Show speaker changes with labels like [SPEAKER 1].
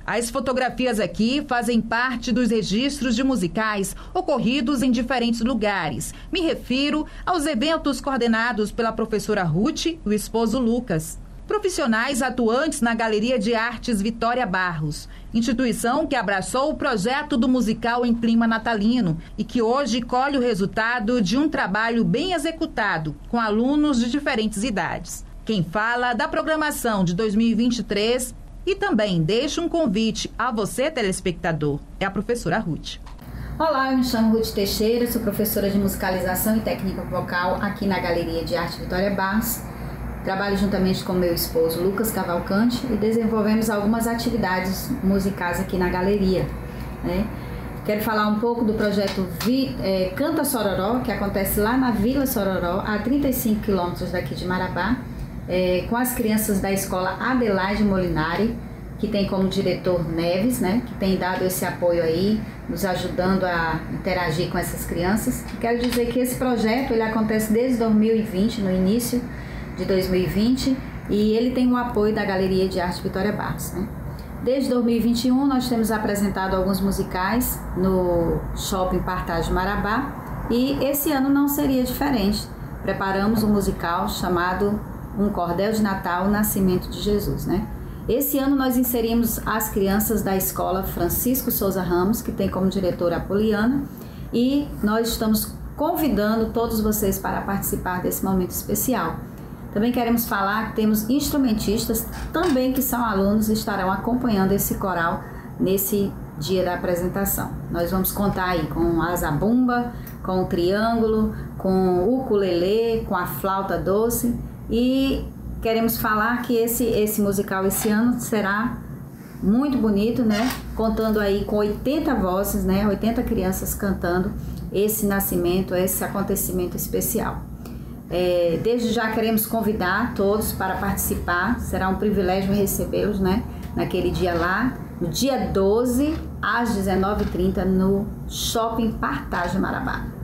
[SPEAKER 1] As fotografias aqui fazem parte dos registros de musicais ocorridos em diferentes lugares. Me refiro aos eventos coordenados pela professora Ruth e o esposo Lucas. Profissionais atuantes na Galeria de Artes Vitória Barros, instituição que abraçou o projeto do musical em clima natalino e que hoje colhe o resultado de um trabalho bem executado com alunos de diferentes idades. Quem fala da programação de 2023 e também deixa um convite a você, telespectador, é a professora Ruth.
[SPEAKER 2] Olá, eu me chamo Ruth Teixeira, sou professora de musicalização e técnica vocal aqui na Galeria de Arte Vitória Barros. Trabalho juntamente com meu esposo Lucas Cavalcante e desenvolvemos algumas atividades musicais aqui na galeria, né? Quero falar um pouco do projeto Canta Sororó, que acontece lá na Vila Sororó, a 35 quilômetros daqui de Marabá, com as crianças da escola Adelaide Molinari, que tem como diretor Neves, né, que tem dado esse apoio aí, nos ajudando a interagir com essas crianças. Quero dizer que esse projeto ele acontece desde 2020, no início de 2020, e ele tem o apoio da Galeria de Arte Vitória Barros, né? Desde 2021 nós temos apresentado alguns musicais no Shopping Partage Marabá e esse ano não seria diferente. Preparamos um musical chamado Um Cordel de Natal, o Nascimento de Jesus, né? Esse ano nós inserimos as crianças da escola Francisco Souza Ramos, que tem como diretora a Poliana, e nós estamos convidando todos vocês para participar desse momento especial. Também queremos falar que temos instrumentistas também que são alunos e estarão acompanhando esse coral nesse dia da apresentação. Nós vamos contar aí com a zabumba, com o triângulo, com o ukulele, com a flauta doce e queremos falar que esse musical esse ano será muito bonito, né? Contando aí com 80 vozes, né? 80 crianças cantando esse nascimento, esse acontecimento especial. Desde já queremos convidar todos para participar, será um privilégio recebê-los, né, naquele dia lá, no dia 12, às 19h30, no Shopping Partage Marabá.